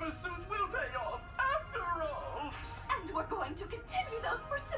pursuit will pay off after all. And we're going to continue those pursuits